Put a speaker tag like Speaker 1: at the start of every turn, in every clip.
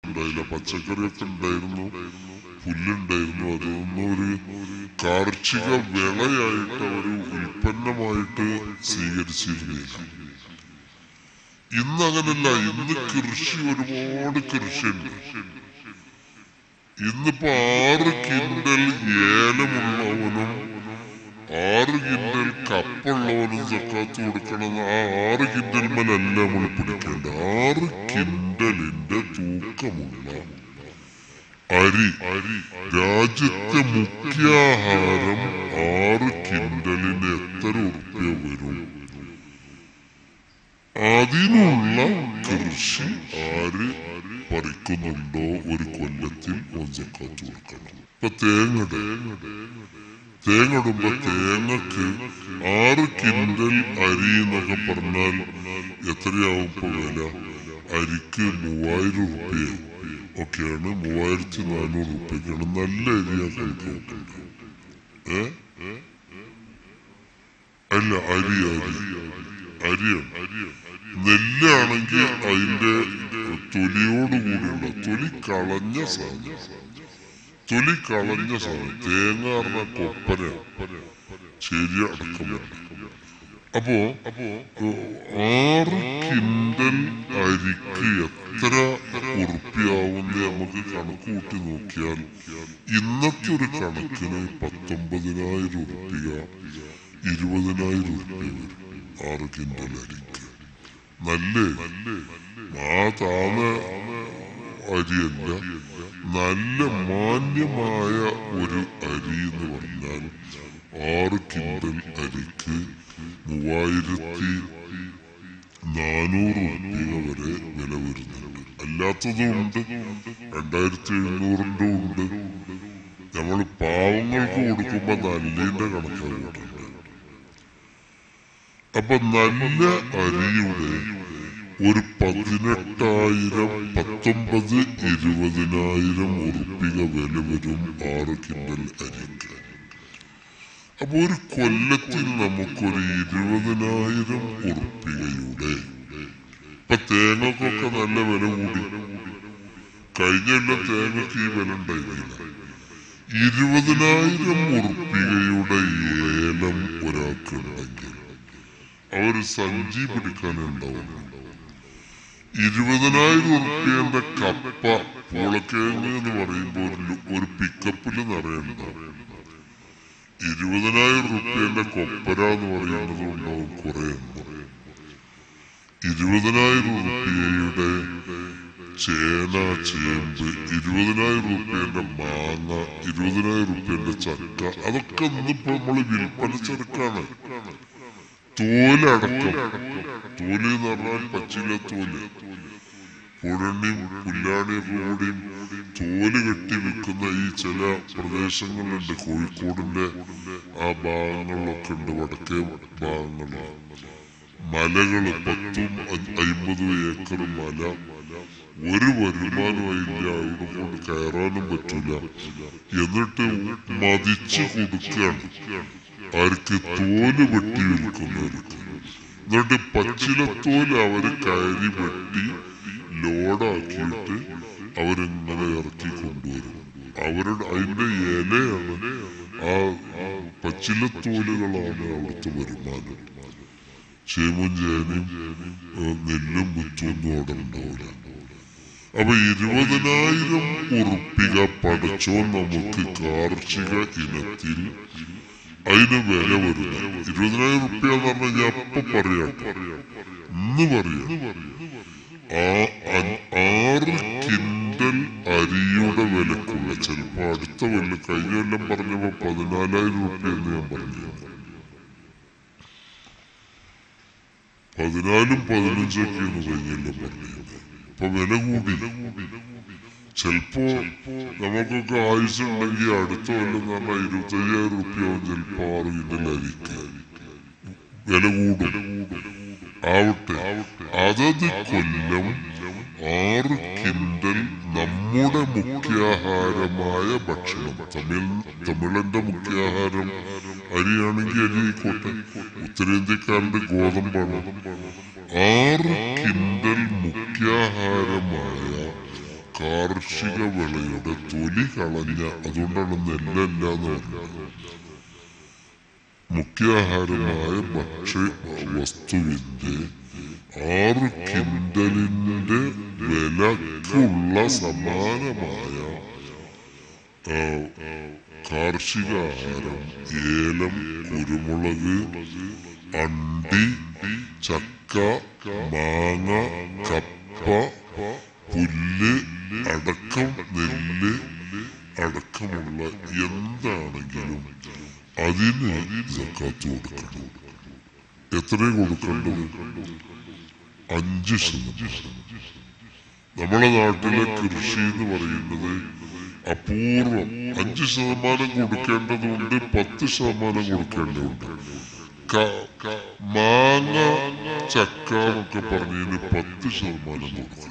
Speaker 1: ഉണ്ടായില്ല. പച്ചക്കറിയൊക്കെ ഉണ്ടായിരുന്നു, പുല്ലുണ്ടായിരുന്നു. അതൊന്നും ഒരു കാർഷിക വിളയായിട്ട് ഒരു ഉൽപ്പന്നമായിട്ട് സ്വീകരിച്ചിരുന്നില്ല. ഇന്നങ്ങനല്ല. ഇന്ന് കൃഷി, ഒരുപാട് കൃഷിയുണ്ട്. ഇന്നിപ്പോ 6 കിൻഡൽ ഏലമുള്ളവനും 6 കിൻഡൽ കപ്പുള്ളവനും സക്കാത്ത് കൊടുക്കണം. ആ 6 കിൻഡൽമേലല്ല നമ്മൾ പിടിക്കേണ്ട. 6 കിൻഡലിന്റെ തൂക്കമുള്ള അരി, രാജ്യത്തെ മുഖ്യാഹാരം 6 കിൻഡലിന് എത്ര ഉറുപ്പ്യ വരും? അതിനുള്ള കൃഷി ആര് പറിക്കുന്നുണ്ടോ ഒരു കൊല്ലത്തിൽ സക്കാത്ത് കൊടുക്കണം. ഇപ്പൊ തേങ്ങ ഇടുമ്പോ തേങ്ങക്ക് 6 കിൻഡൽ അരി എന്നൊക്കെ പറഞ്ഞാൽ എത്രയാവും ഇപ്പൊ വില? അരിക്ക് 3000 ഉറുപ്പ്യ ഒക്കെയാണ്. 3400 ഉറുപ്പ്യക്കാണ് നല്ല അരിയാ കണക്ക് നോക്കണ്ട. അല്ല, അരിയാണ്. നെല്ലാണെങ്കിൽ അതിന്റെ തൊലിയോടുകൂടിയുള്ള തൊലി കളഞ്ഞ സാധനം. തേങ്ങ പറഞ്ഞ കൊപ്പര, ശരി അടക്കമാണ്. അപ്പോ 6 കിൻഡൽ അരിക്ക് എത്ര ഉറുപ്പ്യാവുന്ന നമുക്ക് കണക്ക് കൂട്ടി നോക്കിയാൽ ഇന്നത്തെ ഒരു കണക്കിന് 19,000 ഉറുപ്പ്യ, 20,000 ഉറുപ്പ്യ വരും 6 കിൻഡൽ അരിക്ക്. നല്ല താന്ന അരിയല്ല, നല്ല മാന്യമായ ഒരു അരി എന്ന് പറഞ്ഞാൽ 6 കിൻഡൽ അരിക്ക് 3,400 ഉറുപ്പ്യ വരെ വില വരുന്നുണ്ട്. അല്ലാത്തതും ഉണ്ട്, 2,700 ഉണ്ട്. നമ്മൾ പാവങ്ങൾക്ക് കൊടുക്കുമ്പോ നല്ലതിന്റെ കണക്കാണ് കിട്ടുന്നത്. അപ്പൊ നല്ല അരിയുടെ ഒരു 18,000, 19,000, 20,000 ഉറുപ്പിക വില വരും 6 കിൻഡൽ അരിക്ക്. അപ്പൊ ഒരു കൊല്ലത്തിൽ നമുക്കൊരു 20,000 ഉറുപ്പികയുടെ, ഇപ്പൊ തേങ്ങക്കൊക്കെ നല്ല വില കൂടി. കഴിഞ്ഞ കൊല്ലം തേങ്ങക്ക് ഈ വില ഉണ്ടായിരുന്നില്ല. 20,000 ഉറുപ്പികയുടെ ഏലം ഒരാൾക്കുണ്ടെങ്കിൽ അവര് സഞ്ചി പിടിക്കാനുണ്ടാവുന്നു. 20,000 ഉറുപ്പ്യന്റെ കപ്പ, പൂളക്കിഴങ്ങ് എന്ന് പറയുമ്പോൾ ഒരു പിക്കപ്പിൽ നിറയുണ്ടാവും. 20,000 ഉറുപ്പ്യന്റെ കൊപ്പര എന്ന് പറയുന്നത് ഉണ്ടാവും കുറെ എണ്ണം. 20,000 ഉറുപ്പ്യയുടെ ചേന, ചേമ്പ്, 20,000 ഉറുപ്പ്യന്റെ മാങ്ങ, 20,000 ഉറുപ്പ്യന്റെ ചക്ക, അതൊക്കെ ഇന്നിപ്പോ നമ്മള് വിൽപ്പന ചെറുക്കാണ്. തോലടക്കം, തോല് എന്ന് പറഞ്ഞാൽ പച്ചില തോല്, പുഴണിയും പുല്ലാണിയൊക്കെ കൂടിയും തോല് കെട്ടി വിൽക്കുന്ന ഈ ചില പ്രദേശങ്ങളുണ്ട്. കോഴിക്കോടിന്റെ ആ ഭാഗങ്ങളിലൊക്കെ ഉണ്ട്, വടക്കേ ഭാഗങ്ങളിൽ. മലകള് 10-50 ഏക്കർ മല, ഒരു വരുമാനമില്ല, അവിടെ കൊണ്ട് കയറാനും പറ്റൂല. എന്നിട്ട് മതിച്ചു കൊടുക്കുകയാണ് ആർക്ക്? തോല് വെട്ടി വിൽക്കുന്നവർക്ക്. എന്നിട്ട് പച്ചിലത്തോല് അവര് കയറി വെട്ടി ലോഡാക്കിയിട്ട് അവരിങ്ങനെ ഇറക്കി കൊണ്ടുവരും. അതിന്റെ ഇലയാണ്, ആ പച്ചിലത്തോലുകളാണ് അവിടുത്തെ വരുമാനം. ചേമ്പും ചേനയും നെല്ലും കുത്തൊന്നും അവിടെ ഉണ്ടാവില്ല. അപ്പൊ 20,000 ഉറുപ്പിക പടച്ചോ നമുക്ക് കാർഷിക ഇനത്തിൽ അതിന് വില വരുന്നത്. 20,000 ഉറുപ്പ്യ എന്ന് പറഞ്ഞാൽ ഞാൻ അപ്പൊ പറയാട്ടോ, ഇന്ന് പറയാം. 6 കിൻഡൽ അരിയുടെ വിലക്കുള്ള, ചിലപ്പോ അടുത്ത കൊല്ലം, കഴിഞ്ഞ കൊല്ലം പറഞ്ഞപ്പോ 14,000 ഉറുപ്പ്യ എന്ന് ഞാൻ പറഞ്ഞു. 14-15 കഴിഞ്ഞല്ലോ പറഞ്ഞത്. ഇപ്പൊ വില കൂടി. ചിലപ്പോ നമുക്കൊക്കെ ആയുസുണ്ടെങ്കിൽ അടുത്ത കൊല്ലം എന്ന് പറഞ്ഞാൽ 25,000 ഉറുപ്പ്യാവും ചിലപ്പോ 6 കിൻഡൽ അരിക്ക് വില കൂടും. ആവട്ടെ, അതത് കൊല്ലം 6 കിൻഡൽ നമ്മുടെ മുഖ്യാഹാരമായ ഭക്ഷണം, തമിഴന്റെ മുഖ്യാഹാരം അരിയാണെങ്കിൽ അരി ആയിക്കോട്ടെ, ഉത്തരേന്ത്യക്കാരന്റെ ഗോതമ്പാണ്. 6 കിൻഡൽ മുഖ്യാഹാരമായ കാർഷിക വിളയുടെ തൊലി കളഞ്ഞ, അതുകൊണ്ടാണ് നെല്ലല്ല എന്ന് പറഞ്ഞത്, മുഖ്യാഹാരമായ ഭക്ഷ്യ വസ്തുവിന്റെ 6 കിൻഡലിന്റെ വിലക്കുള്ള സമാനമായ കാർഷിക ആഹാരം ഏലം, കുരുമുളക്, അണ്ടി, ചക്ക, മാങ്ങ, കപ്പ, പുല്ല് അടക്കം, നെല്ല് അടക്കമുള്ള എന്താണെങ്കിലും അതിന് സക്കാത്ത് കൊടുക്കണം. എത്രയും കൊടുക്കേണ്ടത്? 5%. നമ്മുടെ നാട്ടിലെ കൃഷി എന്ന് പറയുന്നത് അപൂർവം. 5% കൊടുക്കേണ്ടതുണ്ട്, 10% കൊടുക്കേണ്ടതുണ്ട്. മാങ്ങ, ചക്ക എന്നൊക്കെ പറഞ്ഞതിന് 10% കൊടുക്കണം.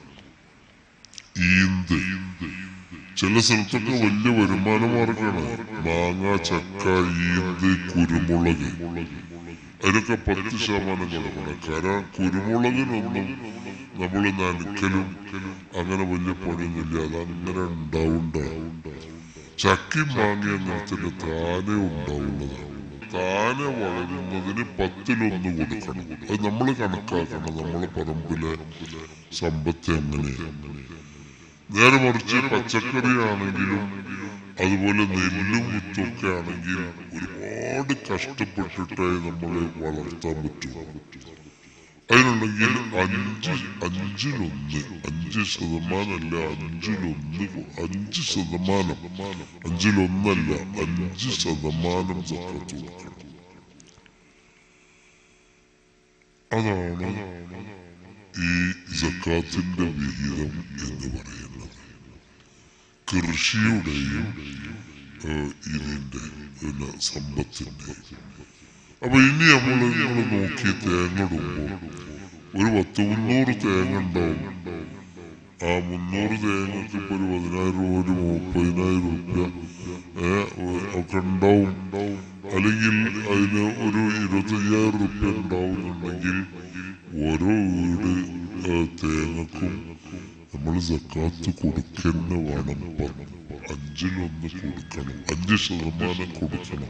Speaker 1: ഈന്ത് ചില സ്ഥലത്തൊക്കെ വലിയ വരുമാന മാർഗമാണ്. മാങ്ങ, ചക്ക, ഈന്ത്, കുരുമുളക്, അതിനൊക്കെ 10% കൊടുക്കണം. കാരണം കുരുമുളകിനൊന്നും നമ്മൾ നനയ്ക്കലും അങ്ങനെ വലിയ പണിയൊന്നുമില്ല, അതങ്ങനെ ഉണ്ടാവുണ്ടാവും. ചക്കയും മാങ്ങയും അങ്ങനെ താനെ ഉണ്ടാവുന്നതാണ്. താനെ വളരുന്നതിന് 10% കൊടുക്കണം. അത് നമ്മൾ കണക്കാക്കണം. നമ്മളെ പറമ്പിലെ സമ്പത്ത് എങ്ങനെയാണ്. നേരെ മറിച്ച് പച്ചക്കറി ആണെങ്കിലും അതുപോലെ നെല്ലും വിത്തൊക്കെ ആണെങ്കിൽ ഒരുപാട് കഷ്ടപ്പെട്ടിട്ടേ നമ്മളെ വളർത്താൻ പറ്റും. അതിനുണ്ടെങ്കിൽ 5%, 5%അല്ല, 5%, 5%, 5% സക്കാത്ത് കൊടുക്കണം. അതാണ് ഈ സക്കാത്തിന്റെ വിഹിതം എന്ന് പറയുന്നത്. കൃഷിയുടെയും ഇതിന്റെ സമ്പത്തിന്റെ. അപ്പൊ ഇനി നമ്മൾ നോക്കി തേങ്ങ ഇടുമ്പോൾ ഒരു 10-300 തേങ്ങ ഉണ്ടാവും. ആ 300 തേങ്ങക്ക് ഇപ്പൊ ഒരു 10,000 രൂപ, 30,000 രൂപ ഒക്കെ ഉണ്ടാവും. അല്ലെങ്കിൽ അതിന് ഒരു 25,000 രൂപ ഉണ്ടാവുന്നുണ്ടെങ്കിൽ ഓരോ വീട് തേങ്ങക്കും നമ്മൾ സക്കാത്ത് കൊടുക്കുന്ന വേണം. 5% കൊടുക്കണം, 5% കൊടുക്കണം.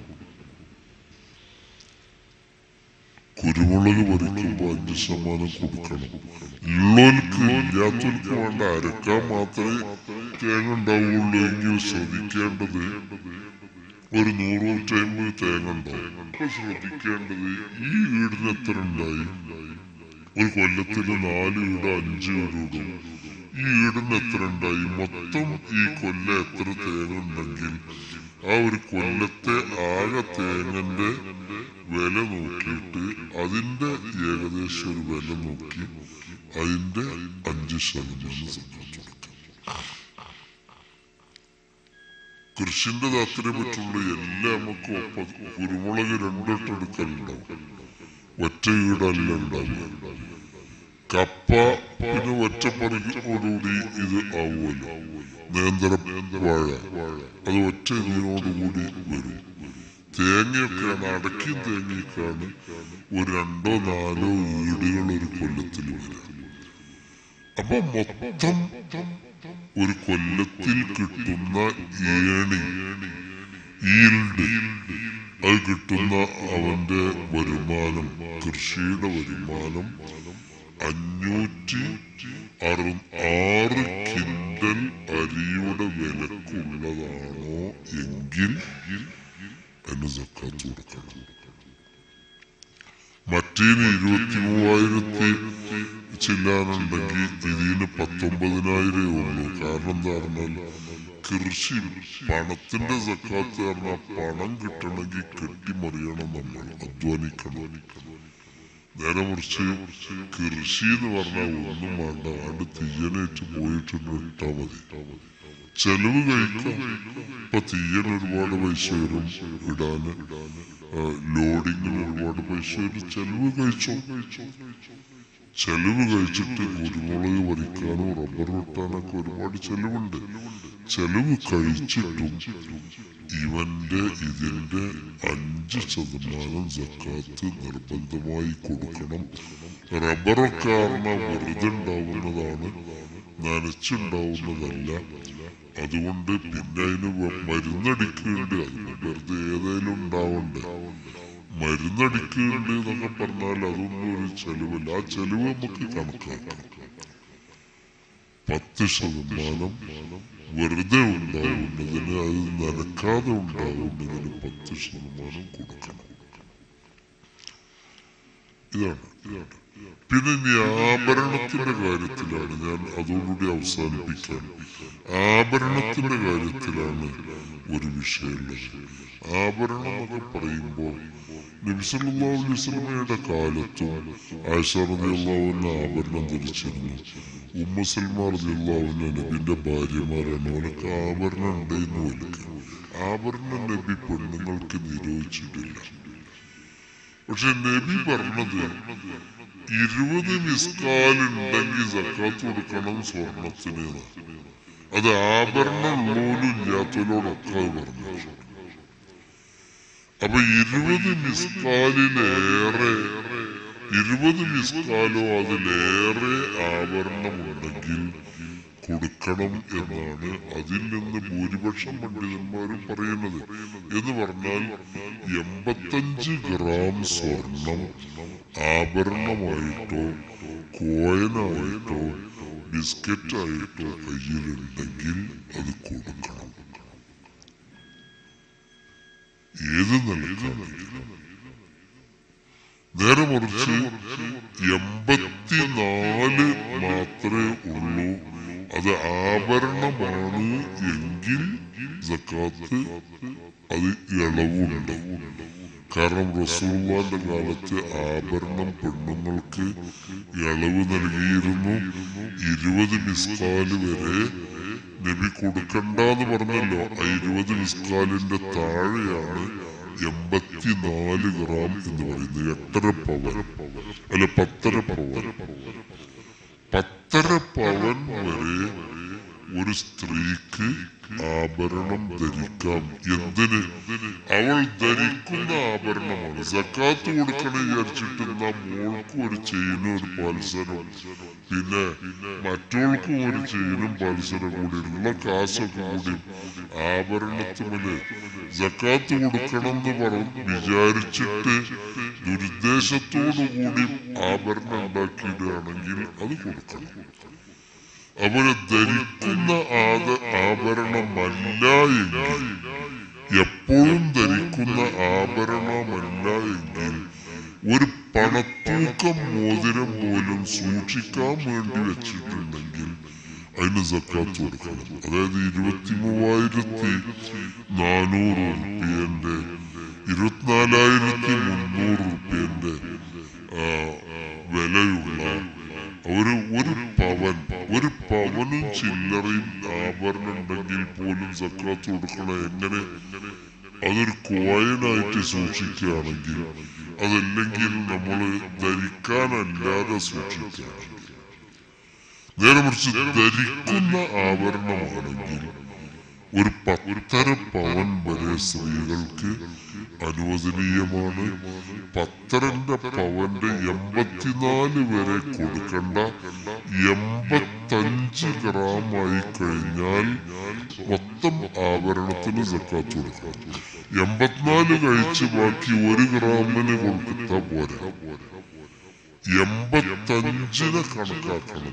Speaker 1: കുരുമുളക് പറിക്കുമ്പോ 5% കൊടുക്കണം. ഉള്ളവർക്ക് ഇല്ലാത്തവർക്ക് വേണ്ട, അരക്കാൻ മാത്രമേ തേങ്ങ ഉണ്ടാവുള്ളൂ എങ്കിൽ ശ്രദ്ധിക്കേണ്ടത് ഒരു 100-150 തേങ്ങ ഉണ്ടാവും. അപ്പൊ ശ്രദ്ധിക്കേണ്ടത് ഈ വീടിന് എത്ര ഉണ്ടായി? ഒരു കൊല്ലത്തിന് 4 വീട്, 5 വീട് ഇടും. ഈ വീടിന് എത്ര ഉണ്ടായി? മൊത്തം ഈ കൊല്ലം എത്ര തേങ്ങ ഉണ്ടെങ്കിൽ ആ ഒരു കൊല്ലത്തെ ആകെ തേങ്ങന്റെ വില നോക്കിയിട്ട് അതിന്റെ ഏകദേശം ഒരു വില നോക്കി അതിന്റെ 5% സക്കാത്ത് കൊടുക്കാം. കൃഷിന്റെ താല്പര്യം പറ്റുള്ളൂ. എല്ലാം നമുക്ക് ഒപ്പം. കുരുമുളക് 2 വട്ടം എടുക്കലുണ്ടാവും, ഒറ്റ വീടല്ല ഉണ്ടാവുക. കപ്പ പിന്നെ ഒറ്റപ്പണിയോടുകൂടി ഇത് ആവുമല്ലോ. വാഴ അത് ഒറ്റ ഇതിനോടുകൂടി വരും. തേങ്ങയൊക്കെയാണ്, അടയ്ക്കും തേങ്ങയൊക്കെയാണ് ഒരു 2-4 വീടുകൾ ഒരു കൊല്ലത്തിൽ വരാം. അപ്പൊ മൊത്തം ഒരു കൊല്ലത്തിൽ കിട്ടുന്ന ഈൽഡ്, അത് കിട്ടുന്ന അവന്റെ വരുമാനം, കൃഷിയുടെ വരുമാനം 506 കിൻഡൽ അരിയുടെ വിലക്കുള്ളതാണോ എങ്കിൽ അതിന് സക്കാത്ത് കൊടുക്കണം. മറ്റേന് 23,000 ചില്ലാനുണ്ടെങ്കിൽ ഇതിന് 19,000 ഉള്ളൂ. കാരണം എന്താ പറഞ്ഞാൽ കൃഷി പണത്തിന്റെ സക്കാത്ത് പറഞ്ഞാൽ പണം കിട്ടണമെങ്കിൽ കെട്ടിമറിയണം, നമ്മൾ അധ്വാനിക്കണം. നേരെ മറിച്ച് കൃഷി എന്ന് പറഞ്ഞാൽ ഒന്നും വേണ്ട, ആണ്ട് തീയനേറ്റ് പോയിട്ടുണ്ട് ഇട്ടാ മതി. ചെലവ് കഴിക്കാം. ഇപ്പൊ തീയന് ഒരുപാട് പൈസ വരും, ഇടാന് ലോഡിങ്ങിന് ഒരുപാട് പൈസ വരും. ചെലവ് കഴിച്ചോ. ചെലവ് കഴിച്ചിട്ട് കുരുമുളക് പറിക്കാനോ റബ്ബർ വെട്ടാനൊക്കെ ഒരുപാട് ചെലവുണ്ട്. ചെലവ് കഴിച്ചിട്ടും ഇവന്റെ ഇതിന്റെ 5% സക്കാത്ത് നിർബന്ധമായി കൊടുക്കണം. റബ്ബറൊക്കെ കാരണം വെറുതെ ഉണ്ടാവുന്നതാണ്. നനച്ചുണ്ടാവുന്നതല്ല. അതുകൊണ്ട് പിന്നെ അതിന് മരുന്നടിക്കുന്നുണ്ട്. അതിന് വെറുതെ ഏതായാലും ഉണ്ടാവണ്ടേ. മരുന്നടിക്കുന്നുണ്ട് എന്നൊക്കെ പറഞ്ഞാൽ അതൊന്നും ഒരു ചെലവല്ല. ആ ചെലവ് നമുക്ക് കണക്കാക്കാം. 10% വെറുതെ ഉണ്ടാവുന്നതിന്, അത് നനക്കാതെ ഉണ്ടാവുന്നതിന് 10% കൊടുക്കണം. ഇതാണ്. പിന്നെ ഇനി ആഭരണത്തിന്റെ കാര്യത്തിലാണ് ഞാൻ അതോടുകൂടി അവസാനിപ്പിക്കാൻ. ആഭരണത്തിന്റെ കാര്യത്തിലാണ് ഒരു വിഷയമുള്ളത്. ആഭരണം എന്നൊക്കെ പറയുമ്പോൾ നബി സല്ലല്ലാഹു അലൈഹി വസല്ലമയുടെ കാലത്തും ആയിഷ റളിയല്ലാഹു അൻഹ ആഭരണം ധരിച്ചിരുന്നു. ഉമ്മു സൽമ റളിയല്ലാഹു അൻഹ നബിന്റെ ഭാര്യമാരാണ്. അവർക്ക് ആഭരണം ഉണ്ടായിരുന്നു. ആഭരണം നബി പെണ്ണുങ്ങൾക്ക് നിരോധിച്ചിട്ടില്ല. പക്ഷെ നബി പറഞ്ഞത് 20 മിസ്കാലുണ്ടെങ്കിൽ സക്കാത്ത് കൊടുക്കണം സ്വർണത്തിന്. അത് ആഭരണം ഉള്ളോലും ഇല്ലാത്തവരോടൊക്കെ അത് പറഞ്ഞു. അപ്പൊ 20 മിസ്കാലിലേറെ, 20 മിസ്കാലോ അതിലേറെ ആഭരണമുണ്ടെങ്കിൽ കൊടുക്കണം എന്നാണ് അതിൽ നിന്ന് ഭൂരിപക്ഷം പണ്ഡിതന്മാരും പറയുന്നത്. എന്ന് പറഞ്ഞാൽ 85 ഗ്രാം സ്വർണം ആഭരണമായിട്ടോ കോയനായിട്ടോ ബിസ്ക്കറ്റായിട്ടോ കയ്യിലുണ്ടെങ്കിൽ അത് കൊടുക്കണം. ഏത് നിലക്കാണ്? നേരെ മറിച്ച് 84 മാത്രമേ ഉള്ളൂ അത് ആഭരണമാണ് എങ്കിൽ സക്കാത്ത് അത് ഇളവുണ്ട്. കാരണം റസൂലുള്ളാഹിന്റെ കാലത്ത് ആഭരണം പെണ്ണുങ്ങൾക്ക് ഇളവ് നൽകിയിരുന്നു. 20 മിസ്കാല് വരെ നബി കൊടുക്കണ്ടെന്ന് പറഞ്ഞല്ലോ. ആ 20 മിസ്കാലിന്റെ താഴെയാണ് 84 ഗ്രാം എന്ന് പറയുന്നത്. 8.5 പവൻ അല്ല 10.5 പവൻ. 10.5 പവൻ വരെ ഒരു സ്ത്രീക്ക് ആഭരണം ധരിക്കാം. എന്തിന്? അവൾ ധരിക്കുന്ന ആഭരണമാണ്. സക്കാത്ത് കൊടുക്കണം വിചാരിച്ചിട്ട് എന്നാ മോൾക്കും ഒരു ചെയിനും ഒരു പാൽസരം, പിന്നെ മറ്റോൾക്കും ഒരു ചെയിനും പാൽസരം കൂടി ഉള്ള കാശൊക്കെ കൂടി ആഭരണത്തില് സക്കാത്ത് കൊടുക്കണം എന്ന് വിചാരിച്ചിട്ട് ദുരുദ്ദേശത്തോടു കൂടി ആഭരണം ഉണ്ടാക്കിയിടുകയാണെങ്കിൽ അത് കൊടുക്കണം. അവര് ധരിക്കുന്ന ആഭരണമല്ല എങ്കിൽ, എപ്പോഴും ധരിക്കുന്ന ആഭരണമല്ല എങ്കിൽ ഒരു പണത്തൂക്കം മോതിരം പോലും സൂക്ഷിക്കാൻ വേണ്ടി വെച്ചിട്ടുണ്ടെങ്കിൽ അതിന് സക്കാത്ത് കൊടുക്കണം. അതായത് 23,400 റുപ്യന്റെ 24,300 റുപ്യന്റെ വിലയുള്ള ഒരു പവനും ചില്ലറയും ആഭരണം ഉണ്ടെങ്കിൽ പോലും സക്കാത്ത് കൊടുക്കണം. എങ്ങനെ? അതൊരു കോയിനായിട്ട് സൂക്ഷിക്കുകയാണെങ്കിൽ, അതല്ലെങ്കിൽ നമ്മൾ ധരിക്കാനല്ലാതെ സൂക്ഷിക്കുകയാണെങ്കിൽ. നേരെ മറിച്ച് ധരിക്കുന്ന ആഭരണമാണെങ്കിൽ ഒരു 10.5 പവൻ വരെ സ്ത്രീകൾക്ക് അനുവദനീയമാണ്. 10.5 പവന്റെ 84 വരെ കൊടുക്കണ്ട. 85 ഗ്രാം ആയി കഴിഞ്ഞാൽ മൊത്തം ആഭരണത്തിന് സക്കാത്ത് കൊടുക്കണം. 84 കഴിച്ച് ബാക്കി 1 ഗ്രാമിന് കൊടുത്താ പോരാ. 85 കണക്കാക്കണം.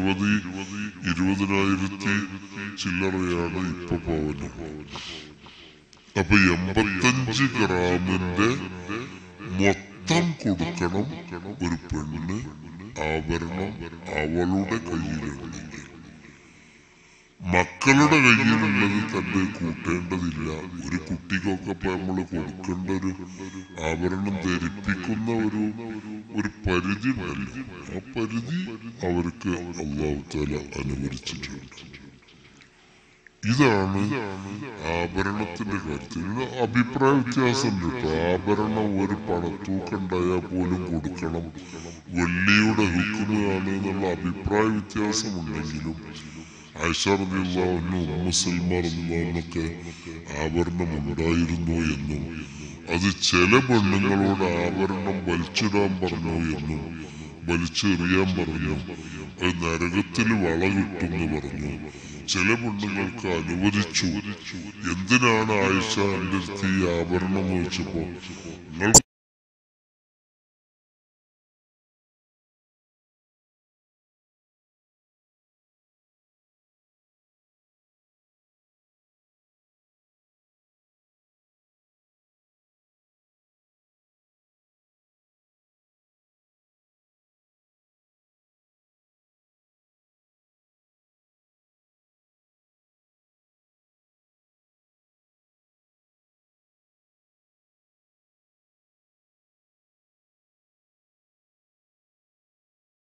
Speaker 1: 20,000 ചില്ലറയാണ് ഇപ്പൊ പവന്. അപ്പൊ 85 ഗ്രാമിന്റെ മൊത്തം കൊടുക്കണം ഒരു പെണ്ണ് ആഭരണം അവളുടെ കയ്യിലുണ്ടെങ്കിൽ. മക്കളുടെ കയ്യിലുള്ളത് തന്നെ കൂട്ടേണ്ടതില്ല. ഒരു കുട്ടിക്കൊക്കെ ഇപ്പൊ നമ്മള് കൊടുക്കേണ്ട ഒരു ആഭരണം ധരിപ്പിക്കുന്ന ഒരു പരിധി ഉണ്ടല്ലോ. ആ പരിധി അവർക്ക് അല്ലാഹു തആല അനുവദിച്ചിട്ടുണ്ട്. ഇതാണ് ആഭരണത്തിന്റെ കാര്യത്തിൽ. അഭിപ്രായ വ്യത്യാസമുണ്ട് കേട്ടോ. ആഭരണം ഒരു പണത്തൂക്കുണ്ടായാൽ പോലും കൊടുക്കണം, വെള്ളിയുടെ ഹുക്കുമാണ് എന്നുള്ള അഭിപ്രായ വ്യത്യാസമുണ്ടെങ്കിലും ആയിഷ റളിയല്ലാഹു അൻഹ, ഉമ്മു സൽമ റളിയല്ലാഹു അൻഹയൊക്കെ ആഭരണം ഉണ്ടായിരുന്നു എന്നും അത് ചില പെണ്ണുങ്ങളോട് ആഭരണം വലിച്ചിടാൻ പറഞ്ഞു എന്നും വലിച്ചെറിയാൻ പറഞ്ഞു. അത് നരകത്തിൽ വള കിട്ടുമെന്ന് പറഞ്ഞു. ചില പെണ്ണുങ്ങൾക്ക് അനുവദിച്ചു. എന്തിനാണ് ആയിഷ എന്റെ അടുത്ത് ഈ ആഭരണം ചോദിച്ചപ്പോ, നിങ്ങൾ